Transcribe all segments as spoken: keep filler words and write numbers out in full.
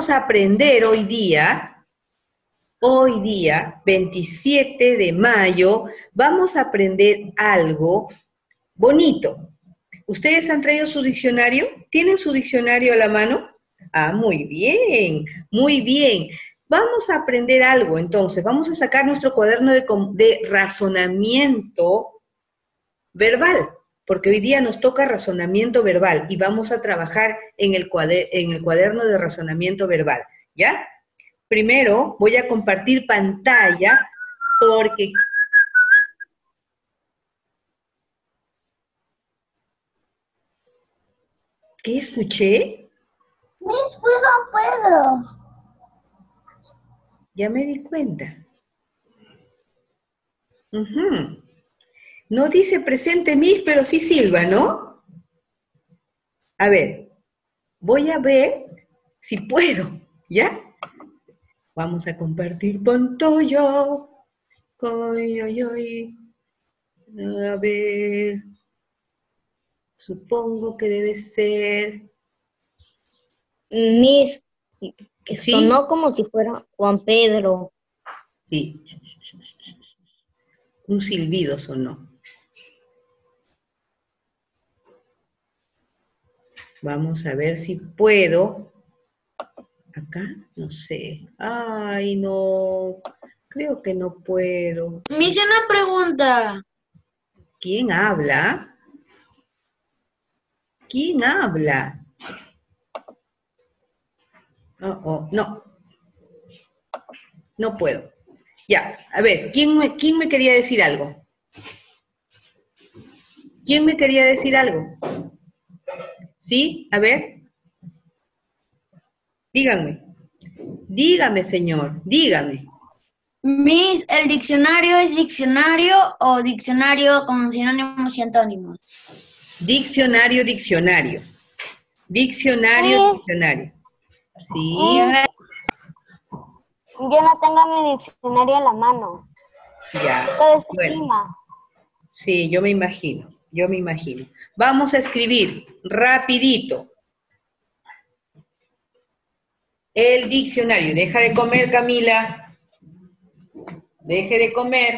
vamos a aprender hoy día, hoy día, veintisiete de mayo, vamos a aprender algo bonito. ¿Ustedes han traído su diccionario? ¿Tienen su diccionario a la mano? Ah, muy bien, muy bien. Vamos a aprender algo, entonces. Vamos a sacar nuestro cuaderno de, de razonamiento verbal, porque hoy día nos toca razonamiento verbal y vamos a trabajar en el, cuader en el cuaderno de razonamiento verbal, ¿ya? Primero voy a compartir pantalla porque... ¿Qué escuché? Miss, fui Don Pedro. Ya me di cuenta. Uh-huh. No dice presente Miss, pero sí silba, ¿no? A ver, voy a ver si puedo, ¿ya? Vamos a compartir pantalla. Ay, ay, ay. A ver. Supongo que debe ser... Miss, ¿Sí? sonó como si fuera Juan Pedro. Sí. Un silbido sonó. Vamos a ver si puedo. Acá, no sé. Ay, no. Creo que no puedo. Me hice una pregunta. ¿Quién habla? ¿Quién habla? Oh, oh, no. No puedo. Ya, a ver, ¿quién me, ¿quién me quería decir algo? ¿Quién me quería decir algo? ¿Sí? A ver. Díganme. Dígame, señor. Dígame. Miss, ¿el diccionario es diccionario o diccionario con sinónimos y antónimos? Diccionario, diccionario. Diccionario, Eh. diccionario. Sí. Eh. Yo no tengo mi diccionario en la mano. Ya. Todo se Bueno. estima. Sí, yo me imagino. Yo me imagino. Vamos a escribir rapidito. El diccionario. Deja de comer, Camila. Deje de comer.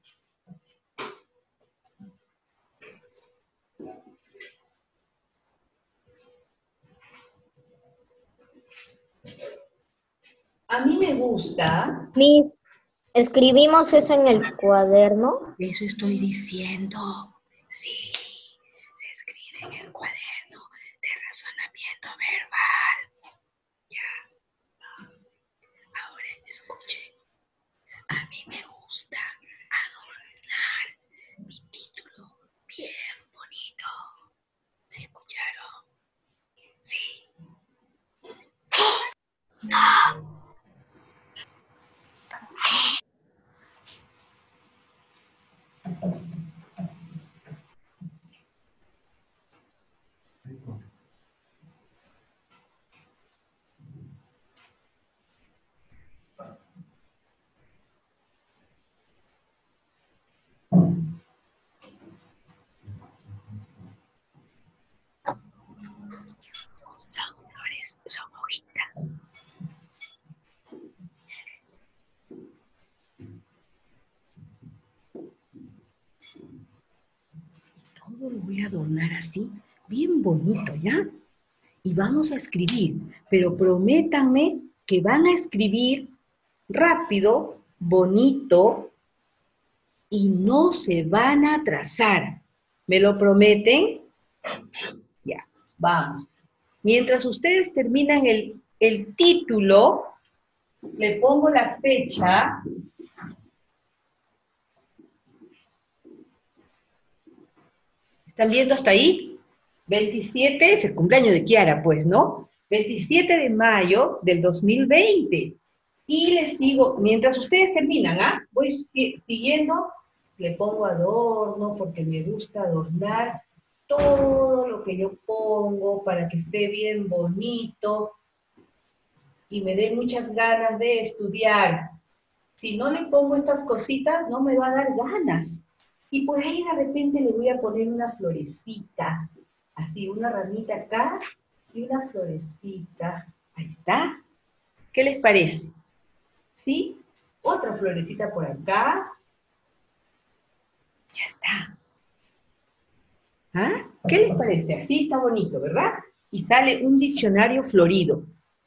A mí me gusta. Miss, ¿escribimos eso en el cuaderno? Eso estoy diciendo. Sí, se escribe en el cuaderno de razonamiento verbal. Ya. Ahora escuchen. A mí me gusta adornar mi título bien bonito. ¿Me escucharon? Sí. Sí. No. Son flores, son hojitas. Todo lo voy a adornar así, bien bonito, ¿ya? Y vamos a escribir, pero prométanme que van a escribir rápido, bonito, y no se van a atrasar. ¿Me lo prometen? Ya, vamos. Mientras ustedes terminan el, el título, le pongo la fecha. ¿Están viendo hasta ahí? veintisiete, es el cumpleaños de Kiara, pues, ¿no? veintisiete de mayo del dos mil veinte. Y les digo, mientras ustedes terminan, ¿ah? Voy siguiendo, le pongo adorno porque me gusta adornar todo lo que yo pongo para que esté bien bonito y me dé muchas ganas de estudiar. Si no le pongo estas cositas, no me va a dar ganas. Y por ahí de repente le voy a poner una florecita, así, una ramita acá y una florecita. Ahí está. ¿Qué les parece? ¿Sí? Otra florecita por acá. Ya está. ¿Ah? ¿Qué les parece? Así está bonito, ¿verdad? Y sale un diccionario florido.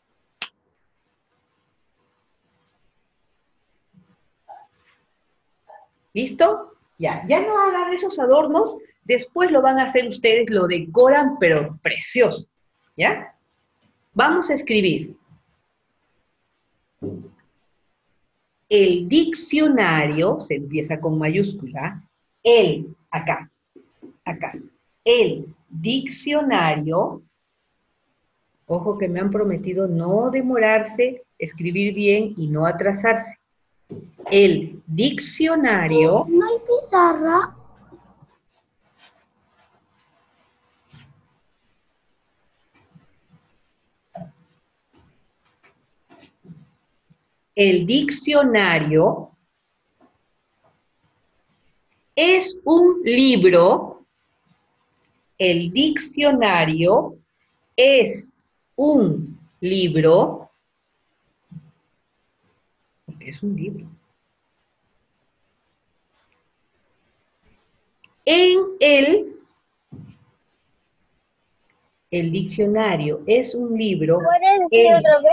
¿Listo? Ya, ya no hagan esos adornos, después lo van a hacer ustedes, lo decoran, pero precioso. ¿Ya? Vamos a escribir. El diccionario, se empieza con mayúscula, el, acá, acá, el diccionario, ojo que me han prometido no demorarse, escribir bien y no atrasarse. El diccionario. ¿No hay pizarra? El diccionario es un libro. El diccionario es un libro. Porque es un libro. En el, el diccionario es un libro. ¿Puedes decir en, otra vez?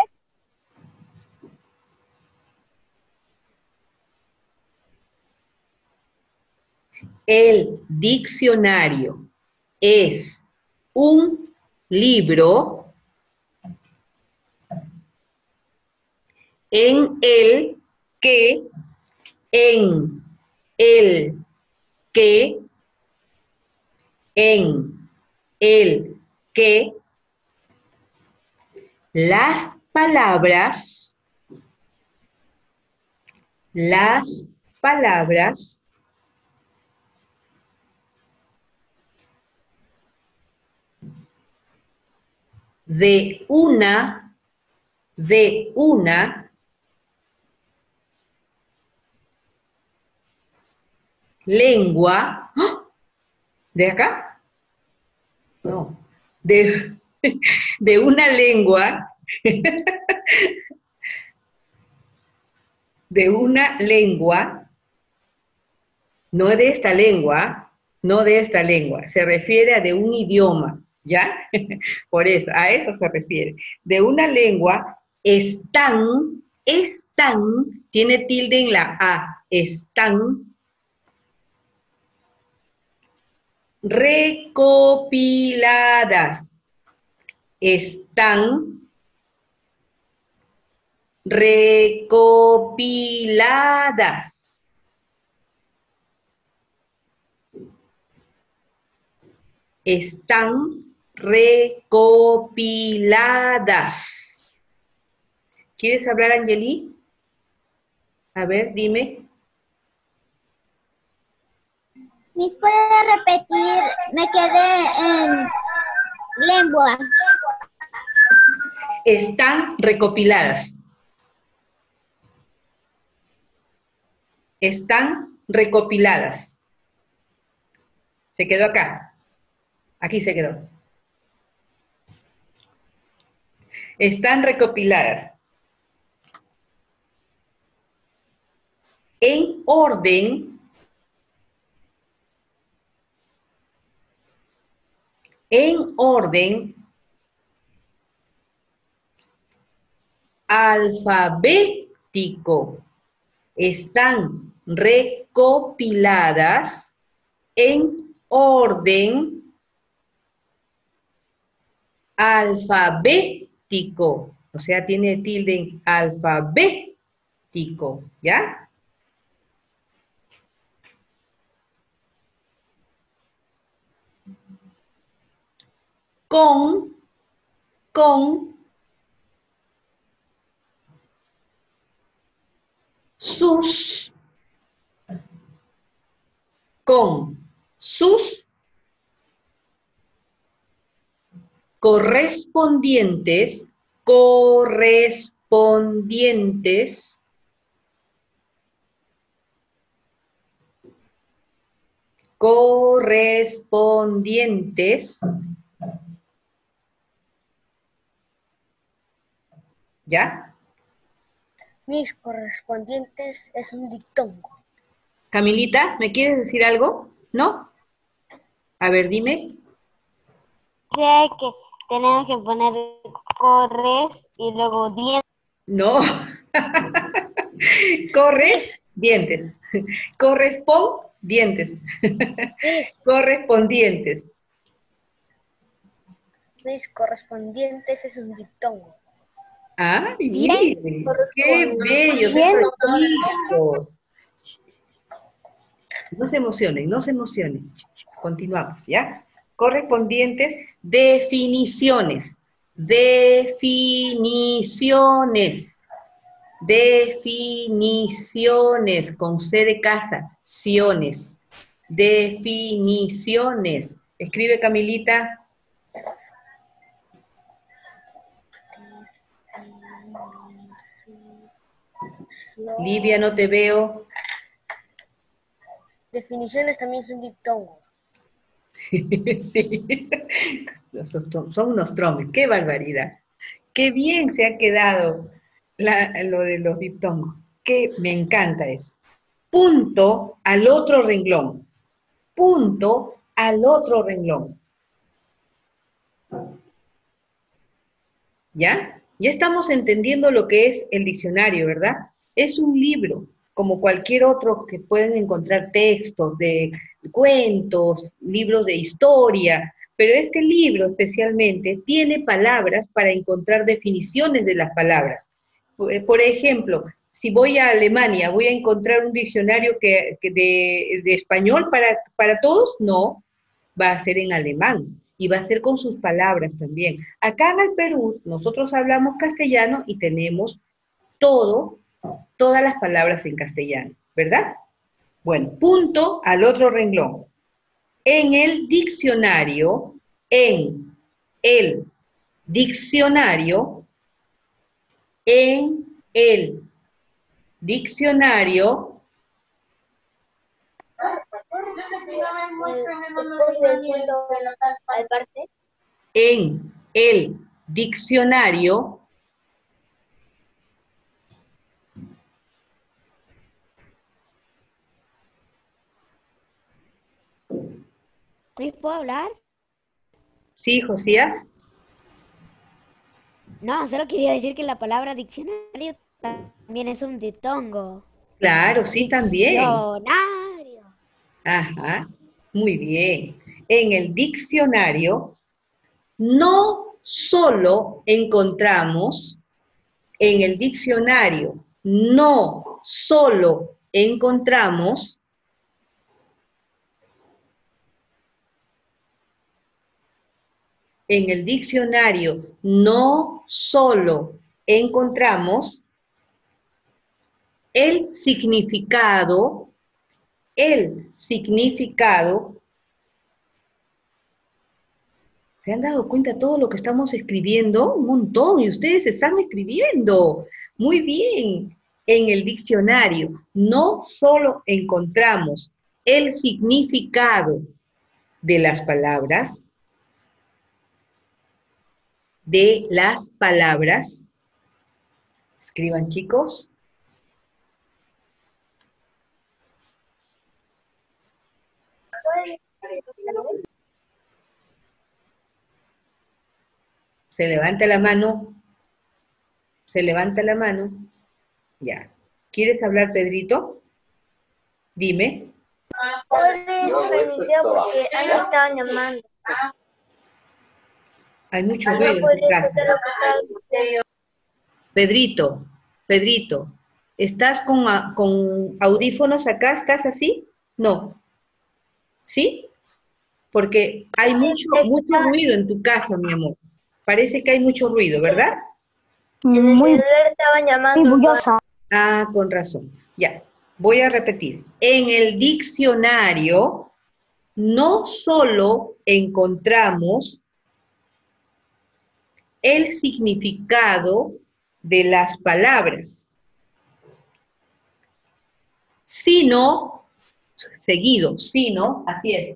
El diccionario es un libro en el que, en el que, en el que las palabras, las palabras de una, de una lengua, ¡ah! ¿De acá? No, de, de una lengua, de una lengua, no de esta lengua, no de esta lengua, se refiere a de un idioma, ¿ya? Por eso, a eso se refiere. De una lengua están, están, tiene tilde en la A, están recopiladas, están recopiladas. Están recopiladas. ¿Quieres hablar, Angeli? A ver, dime. ¿Me puede repetir? Me quedé en lengua. Están recopiladas. Están recopiladas. Se quedó acá. Aquí se quedó. Están recopiladas. En orden. En orden alfabético. Están recopiladas en orden alfabético. O sea, tiene tilde en alfabético, ¿ya? Con, con sus, con sus correspondientes, correspondientes, correspondientes, ¿ya? Mis correspondientes es un diptongo. Camilita, ¿me quieres decir algo? ¿No? A ver, dime. Sé que tenemos que poner corres y luego dientes. No. Corres, dientes. Correspondientes. Mis, Correspondientes. mis correspondientes es un diptongo. ¡Ay, Bien. miren! ¡Qué bellos Bien. estos chicos! No se emocionen, no se emocionen. Continuamos, ¿ya? Correspondientes, definiciones. Definiciones. Definiciones, con C de casa. Ciones. Definiciones. Escribe, Camilita. Livia, no te veo. Definiciones también es un diptongo. Sí, son unos tromes, qué barbaridad. Qué bien se ha quedado la- lo de los diptongos, que me encanta eso. Punto al otro renglón, punto al otro renglón. ¿Ya? Ya estamos entendiendo lo que es el diccionario, ¿verdad? Es un libro, como cualquier otro que pueden encontrar textos de cuentos, libros de historia, pero este libro especialmente tiene palabras para encontrar definiciones de las palabras. Por por ejemplo, si voy a Alemania, ¿voy a encontrar un diccionario que, que de, de español para, para todos? No, va a ser en alemán y va a ser con sus palabras también. Acá en el Perú, nosotros hablamos castellano y tenemos todo, todas las palabras en castellano, ¿verdad? Bueno, punto al otro renglón. En el diccionario, en el diccionario, en el diccionario, en el diccionario, ¿Puedo hablar? ¿sí, Josías? No, solo quería decir que la palabra diccionario también es un diptongo. Claro, sí, también. Diccionario. Ajá, muy bien. En el diccionario no solo encontramos, en el diccionario no solo encontramos en el diccionario no solo encontramos el significado, el significado. ¿Se han dado cuenta de todo lo que estamos escribiendo? Un montón, y ustedes están escribiendo. Muy bien. En el diccionario no solo encontramos el significado de las palabras, de las palabras. Escriban, chicos. Se levanta la mano. Se levanta la mano. Ya. ¿Quieres hablar, Pedrito? Dime. Porque ahí me estaban llamando. Hay mucho ruido en tu casa. Pedrito, Pedrito, ¿estás con, a- con audífonos acá? ¿Estás así? No. ¿Sí? Porque hay mucho, mucho ruido en tu casa, mi amor. Parece que hay mucho ruido, ¿verdad? Muy, estaban llamando. Muy bullosa. Ah, con razón. Ya, voy a repetir. En el diccionario no solo encontramos el significado de las palabras, sino, seguido, sino, así es,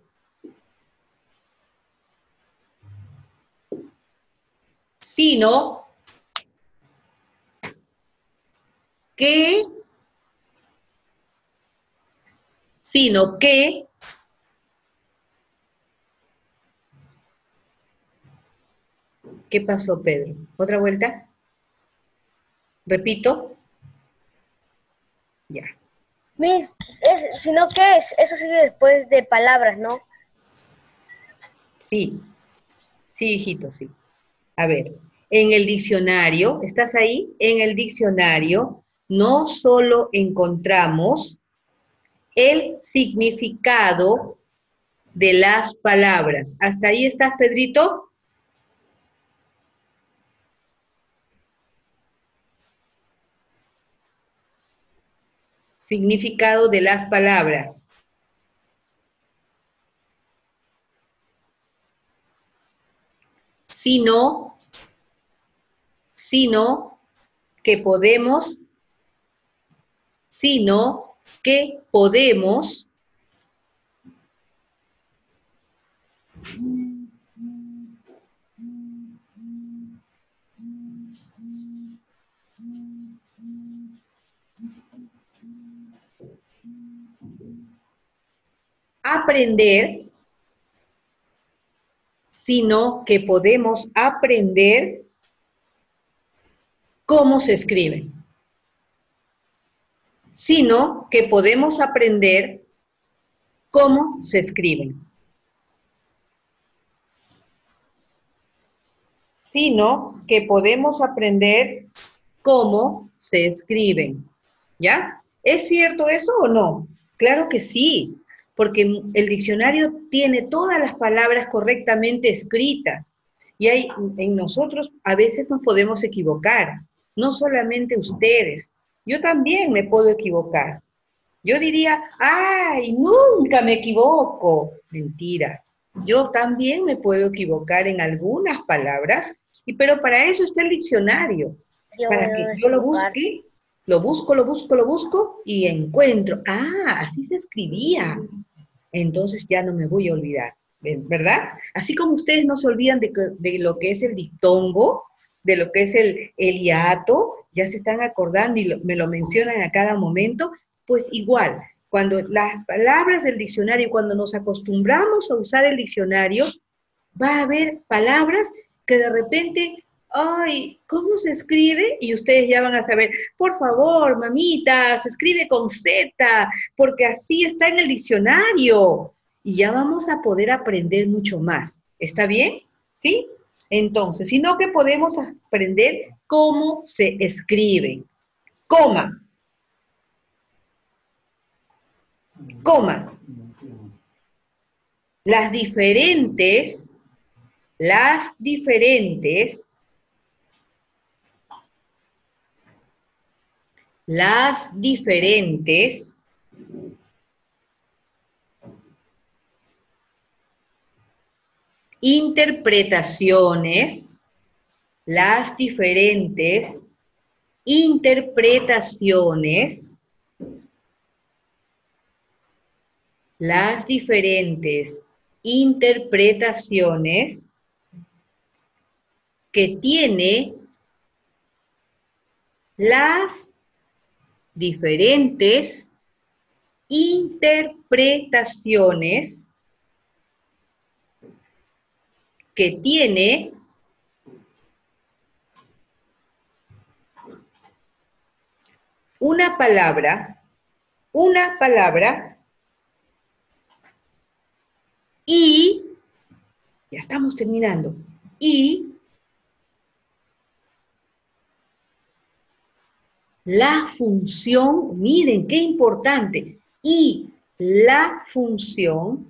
sino que, sino que, ¿qué pasó, Pedro? ¿Otra vuelta? ¿Repito? Ya. Miss, es, sino que es, eso sigue después de palabras, ¿no? Sí, sí, hijito, sí. A ver, en el diccionario, ¿estás ahí? En el diccionario no solo encontramos el significado de las palabras. ¿Hasta ahí estás, Pedrito? Significado de las palabras. Sino, sino que podemos, sino que podemos aprender, sino que podemos aprender cómo se escribe. Sino que podemos aprender cómo se escriben. Sino que podemos aprender cómo se escriben. ¿Ya? ¿Es cierto eso o no? Claro que sí, porque el diccionario tiene todas las palabras correctamente escritas. Y hay, en nosotros a veces nos podemos equivocar, no solamente ustedes. Yo también me puedo equivocar. Yo diría, ¡ay, nunca me equivoco! Mentira. Yo también me puedo equivocar en algunas palabras, y, pero para eso está el diccionario. Yo Para voy a que yo lo equivocar. busque, lo busco, lo busco, lo busco, y encuentro. ¡Ah, así se escribía! Entonces ya no me voy a olvidar, ¿verdad? Así como ustedes no se olvidan de, que- de lo que es el dictongo, de lo que es el, el hiato, ya se están acordando y lo- me lo mencionan a cada momento, pues igual, cuando las palabras del diccionario, cuando nos acostumbramos a usar el diccionario, va a haber palabras que de repente, ay, ¿cómo se escribe? Y ustedes ya van a saber, por favor, mamita, se escribe con Z, porque así está en el diccionario. Y ya vamos a poder aprender mucho más. ¿Está bien? ¿Sí? Entonces, sino que podemos aprender cómo se escribe. Coma. Coma. Las diferentes, las diferentes, las diferentes interpretaciones, las diferentes interpretaciones, las diferentes interpretaciones que tiene las diferentes interpretaciones que tiene una palabra, una palabra y, ya estamos terminando, y la función, miren qué importante, y la función.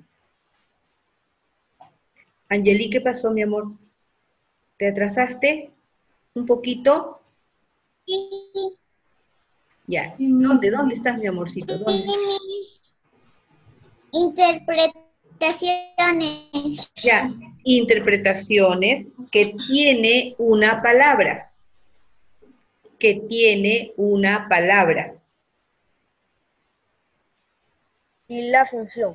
Angeli, ¿qué pasó, mi amor? ¿Te atrasaste un poquito? Sí, Ya. ¿Dónde? ¿Dónde estás, mi amorcito? ¿Dónde? y mis interpretaciones. Ya. Interpretaciones que tiene una palabra. Que tiene una palabra. Y la función.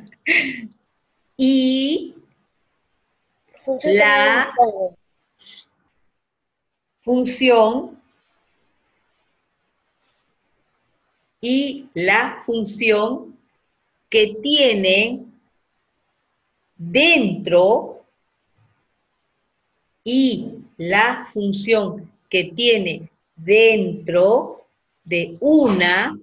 Y Función la, también. función y la función que tiene dentro y la función que tiene dentro de una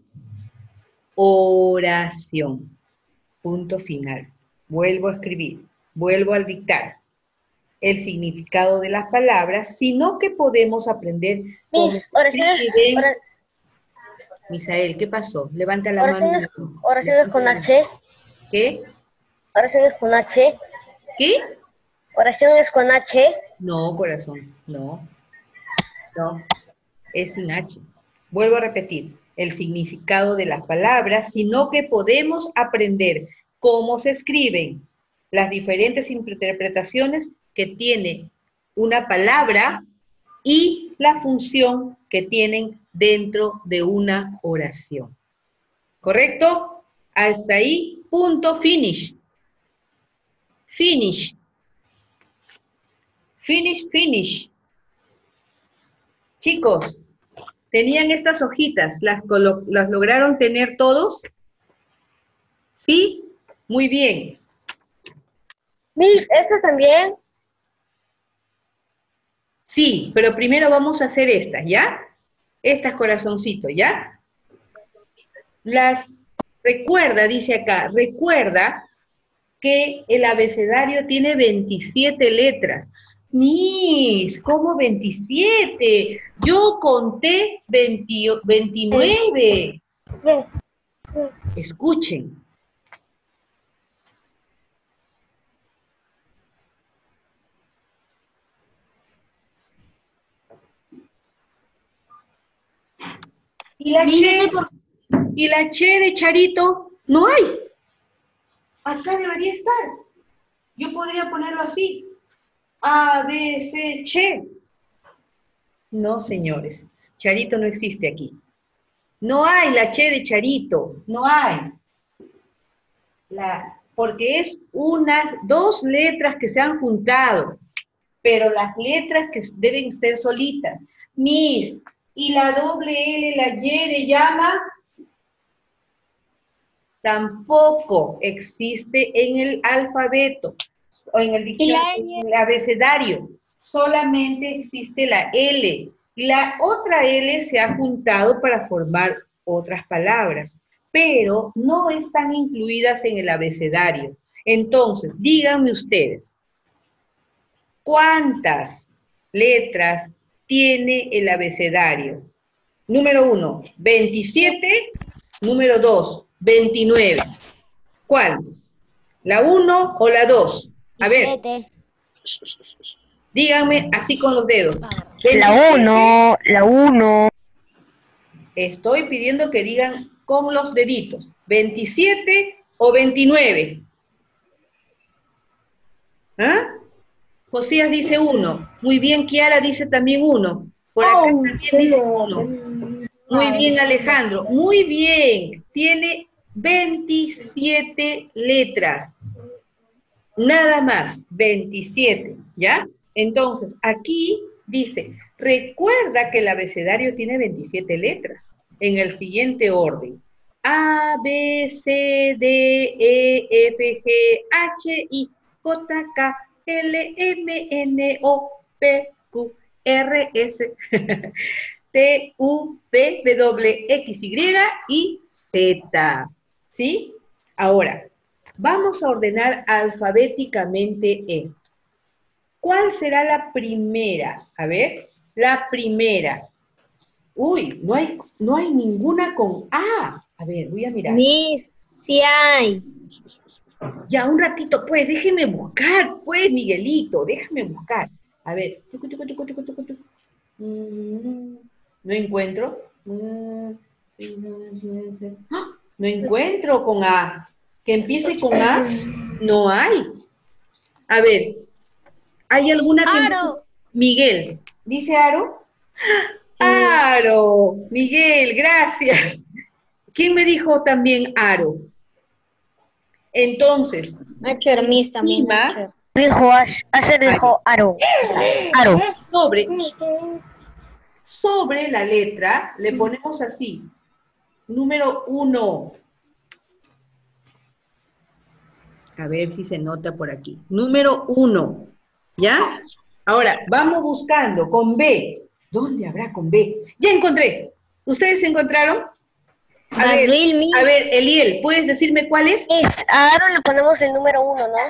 oración. Punto final. Vuelvo a escribir, vuelvo a dictar el significado de las palabras, sino que podemos aprender cómo Mis oraciones, escriben. ora- Misael, ¿qué pasó? Levanta la oraciones, mano. oraciones con H, ¿Qué? oraciones con H, ¿Qué? oraciones con H, No, corazón, no. No, es sin H. Vuelvo a repetir, el significado de las palabras, sino que podemos aprender cómo se escriben las diferentes interpretaciones que tiene una palabra y la función que tienen dentro de una oración. ¿Correcto? Hasta ahí, punto, finish. Finish. Finish, finish. Chicos, ¿tenían estas hojitas? ¿Las, colo- las lograron tener todos? ¿Sí? Muy bien. Mis, esto también, Sí, pero primero vamos a hacer estas, ¿ya? Estas corazoncitos, ¿ya? Las, recuerda, dice acá, recuerda que el abecedario tiene veintisiete letras. Mis, ¿cómo veintisiete? Yo conté veinte, veintinueve. ve, Escuchen. ¿Y la Miss, che? ese por- ¿Y la che de Charito? No hay. Acá debería estar. Yo podría ponerlo así. A, B, C, che. No, señores. Charito no existe aquí. No hay la che de Charito. No hay. La, porque es una, dos letras que se han juntado. Pero las letras que deben estar solitas. Mis. Y la doble L, la Y de llama, tampoco existe en el alfabeto o en el diccionario, en el abecedario. Solamente existe la L. Y la otra L se ha juntado para formar otras palabras, pero no están incluidas en el abecedario. Entonces, díganme ustedes, ¿cuántas letras tiene el abecedario? Número uno, veintisiete. Número dos, veintinueve. ¿Cuántas? ¿La uno o la dos? A ver, Siete. díganme así con los dedos. la uno, la uno, Estoy pidiendo que digan con los deditos. ¿veintisiete o veintinueve? ¿Ah? Josías dice uno. Muy bien, Kiara dice también uno. Por acá también dice uno. Muy bien, Alejandro. Muy bien. Tiene veintisiete letras. Nada más, veintisiete, ¿ya? Entonces, aquí dice, recuerda que el abecedario tiene veintisiete letras, en el siguiente orden. A, B, C, D, E, F, G, H, I, J, K, L, M, N, O, P, Q, R, S, T, U, V, W, X, Y y Z. ¿Sí? Ahora, vamos a ordenar alfabéticamente esto. ¿Cuál será la primera? A ver, la primera. Uy, no hay, no hay ninguna con A. A ver, voy a mirar. Miss, sí hay. Ya, un ratito, pues, déjeme buscar, pues, Miguelito, déjame buscar. A ver. Tucu, tucu, tucu, tucu, tucu, tucu. Mm, No encuentro. Mm, ¡Ah! No encuentro con A. Que empiece con A, no hay. A ver, ¿hay alguna que... Aro. Miguel, ¿dice Aro? Aro, Miguel, gracias. ¿Quién me dijo también Aro? Entonces, Nacho, Miss también. Lima, Nacho. Dijo, Ash, Asher dijo Aro. Aro. sobre, sobre la letra le ponemos así, número uno. A ver si se nota por aquí. Número uno, ¿ya? Ahora, vamos buscando con B. ¿Dónde habrá con B? ¡Ya encontré! ¿Ustedes encontraron? A ver, a ver, Eliel, ¿puedes decirme cuál es? Miss, ahora le ponemos el número uno, ¿no?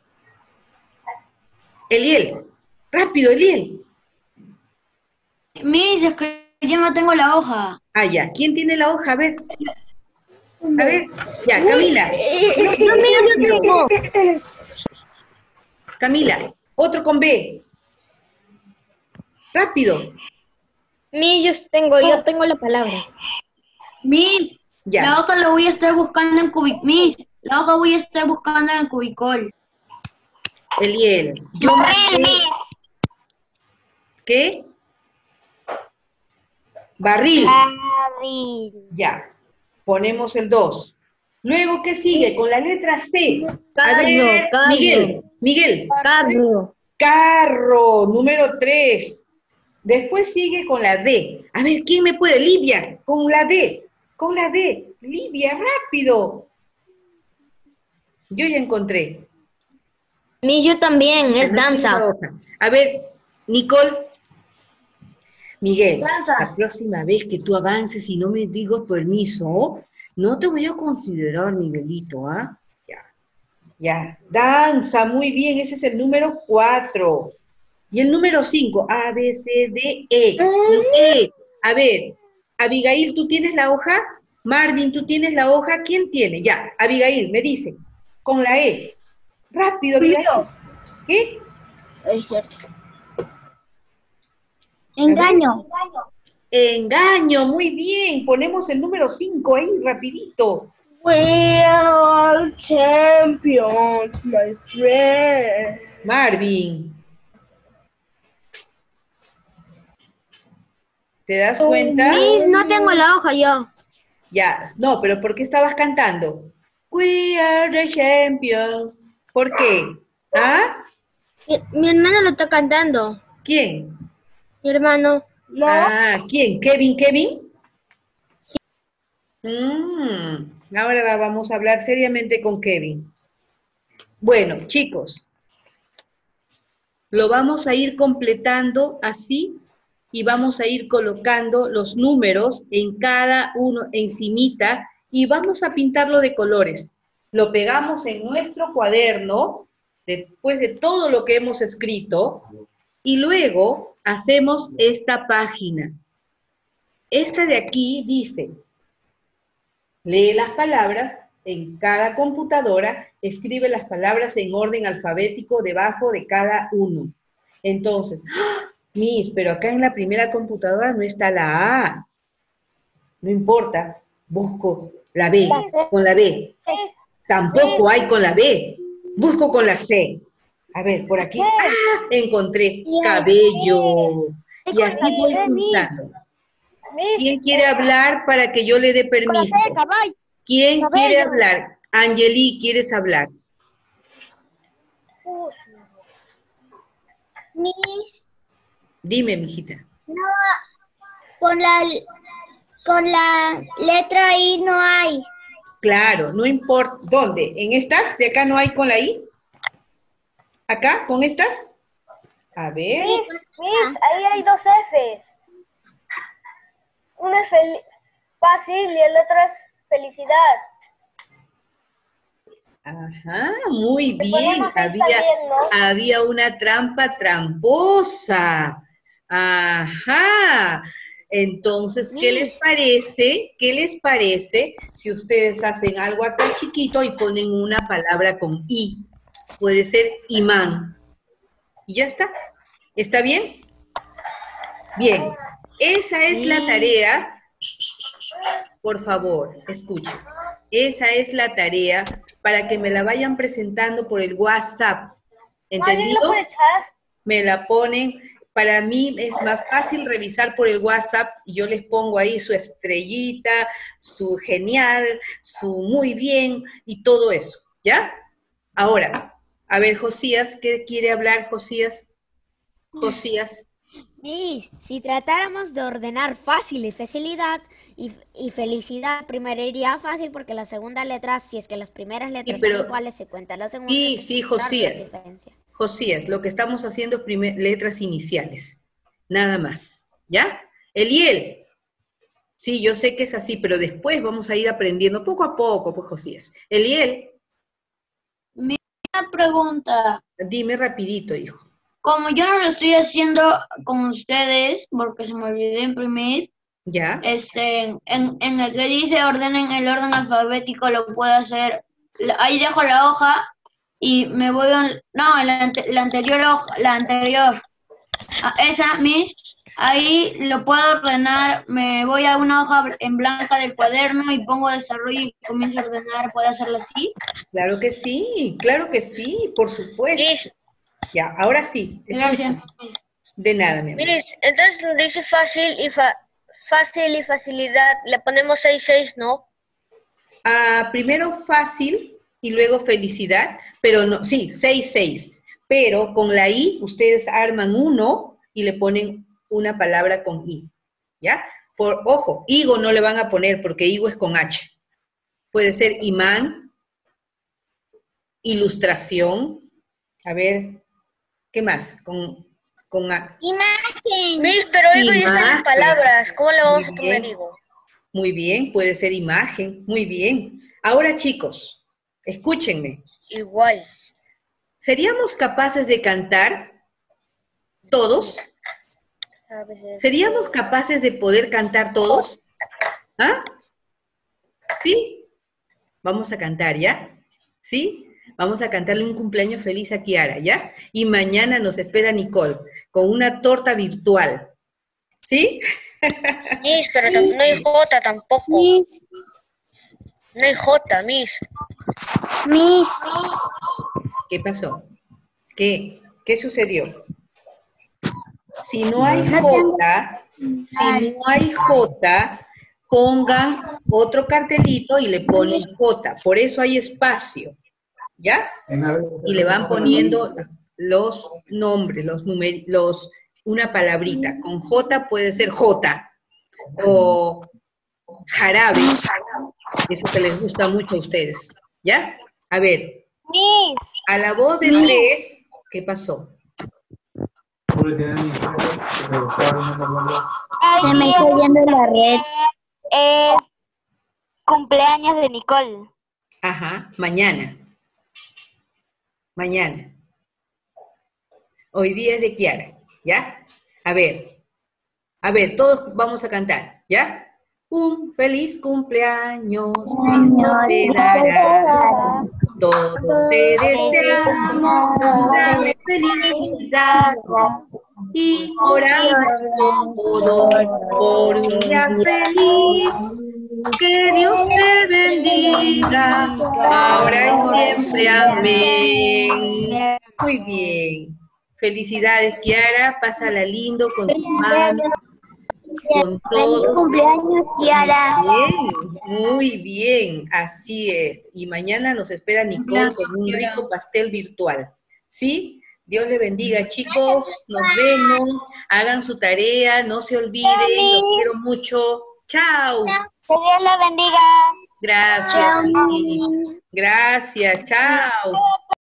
Eliel, rápido, Eliel. Miss, es que yo no tengo la hoja. Ah, ya. ¿Quién tiene la hoja? A ver. A ver. Ya, Camila. No, mira, yo tengo. Camila, otro con B. Rápido. Miss, yo tengo, yo tengo la palabra. Miss, Ya. la hoja la voy a estar buscando en Cubic. Miss, la hoja voy a estar buscando en el cubicol. Eliel. Yo marqué- ¿Qué? Barril. Barril. Ya. Ponemos el dos. Luego, ¿qué sigue? Con la letra C. A Carro, ver, carro. Miguel. Miguel. Carro. Carro, número tres. Después sigue con la D. A ver, ¿quién me puede? Livia, con la D. Con la D. Livia, rápido. Yo ya encontré. Miss, yo también, es danza. A ver, Nicole. Miguel, Danza. la próxima vez que tú avances y no me digas permiso, no te voy a considerar, Miguelito, ¿ah? Ya, ya. Danza, muy bien, ese es el número cuatro. Y el número cinco, A, B, C, D, E. E. A ver, Abigail, ¿tú tienes la hoja? Marvin, ¿tú tienes la hoja? ¿Quién tiene? Ya, Abigail, me dice, con la E. Rápido, Abigail. ¿Qué? Engaño. Engaño, muy bien. Ponemos el número cinco ahí, rapidito. We are champions, my friend. Marvin. ¿Te das cuenta? Miss, no tengo la hoja yo. Ya, no, pero ¿por qué estabas cantando? We are the champions. ¿Por qué? ¿Ah? Mi, mi hermano lo está cantando. ¿Quién? Mi hermano. Ah, ¿quién? ¿Kevin, Kevin? Mm, ahora vamos a hablar seriamente con Kevin. Bueno, chicos, lo vamos a ir completando así y vamos a ir colocando los números en cada uno encimita y vamos a pintarlo de colores. Lo pegamos en nuestro cuaderno, después de todo lo que hemos escrito, y luego hacemos esta página. Esta de aquí dice, lee las palabras en cada computadora, escribe las palabras en orden alfabético debajo de cada uno. Entonces, ¡ah! Miss, pero acá en la primera computadora no está la A. No importa, busco la B, con la B. Tampoco hay con la B. Busco con la C. A ver, por aquí. ¡Ah! Encontré cabello. Y así voy juntando. ¿Quién quiere hablar para que yo le dé permiso? ¿Quién quiere hablar? Angeli, ¿quieres hablar? Miss, Dime, mijita. no, con la, con la letra I no hay. Claro, no importa. ¿Dónde? ¿En estas? ¿De acá no hay con la I? ¿Acá? ¿Con estas? A ver. Sí, Miss, ahí hay dos Fs. Uno es fel- fácil y el otro es felicidad. Ajá, muy Le bien. ponemos ahí Había, también, ¿no? había una trampa tramposa. Ajá. Entonces, ¿qué les parece? ¿Qué les parece si ustedes hacen algo acá chiquito y ponen una palabra con I? Puede ser imán. Y ya está. ¿Está bien? Bien. Esa es la tarea. Por favor, escuchen. Esa es la tarea para que me la vayan presentando por el WhatsApp. ¿Alguien ¿Entendido? lo puede echar? Me la ponen. Para mí es más fácil revisar por el WhatsApp y yo les pongo ahí su estrellita, su genial, su muy bien y todo eso. ¿Ya? Ahora, a ver, Josías, ¿qué quiere hablar, Josías? Josías. Miss, si tratáramos de ordenar fácil y facilidad y, y felicidad, primero iría fácil porque la segunda letra, si es que las primeras letras pero- son iguales, se cuenta la segunda. Sí, se sí, cuenta la Josías. diferencia. Josías, lo que estamos haciendo es primer- letras iniciales. Nada más. ¿Ya? Eliel. Sí, yo sé que es así, pero después vamos a ir aprendiendo poco a poco, pues, Josías. Eliel, Una pregunta. dime rapidito, hijo. Como yo no lo estoy haciendo con ustedes, porque se me olvidó imprimir, ¿Ya? este, en, en el que dice orden en el orden alfabético lo puedo hacer. Ahí dejo la hoja y me voy a... No, la, ante- la anterior hoja, la anterior. Ah, esa, Miss, ahí lo puedo ordenar. Me voy a una hoja en blanca del cuaderno y pongo desarrollo y comienzo a ordenar. ¿Puedo hacerlo así? Claro que sí, claro que sí, por supuesto. Miss, Ya, ahora sí. Gracias. escucha. De nada, mi amor. Miss, entonces donde dice fácil y fa- fácil y facilidad, le ponemos seis seis, ¿no? Ah, primero fácil y luego felicidad, pero no, sí, seis seis. Pero con la I ustedes arman uno y le ponen una palabra con I. ¿Ya? Por, ojo, higo no le van a poner porque higo es con H. Puede ser imán, ilustración. A ver, ¿qué más? Con, con A. Imagen. Miss, pero higo ya están Imagen. en palabras. ¿Cómo le vamos a Muy poner bien. higo? Muy bien, puede ser imagen. Muy bien. Ahora, chicos, escúchenme. Igual. ¿Seríamos capaces de cantar todos? A ver, ¿Seríamos capaces de poder cantar todos? ¿Ah? ¿Sí? Vamos a cantar, ¿ya? ¿Sí? Vamos a cantarle un cumpleaños feliz a Kiara, ¿ya? Y mañana nos espera Nicole con una torta virtual. ¿Sí? Miss, pero tam- no hay J tampoco. Miss, No hay J, Miss. Miss, ¿Qué pasó? ¿Qué? ¿Qué sucedió? Si no hay J, si no hay J, pongan otro cartelito y le ponen J. Por eso hay espacio, ¿ya? Y le van poniendo los nombres, los números, los, una palabrita. Con J puede ser J o jarabe, eso que les gusta mucho a ustedes, ¿ya? A ver, Miss, a la voz de tres, ¿qué pasó? se me está yendo la red. Es cumpleaños de Nicole. Ajá, mañana. Mañana. Hoy día es de Kiara, ¿ya? A ver, a ver, todos vamos a cantar, ¿ya? Un feliz cumpleaños, Cristo te dará. Todos te deseamos una felicidad y oramos todos por un día feliz. Que Dios te bendiga, ahora y siempre, amén. Muy bien. Felicidades, Kiara, pásala lindo con tu mami, con todos. cumpleaños, Kiara. Bien, muy bien, así es. Y mañana nos espera Nicole con un rico pastel virtual. ¿Sí? Dios le bendiga, chicos. Nos vemos. Hagan su tarea, no se olviden. Los quiero mucho. Chao. Que Dios la bendiga. Gracias. Gracias. Chao.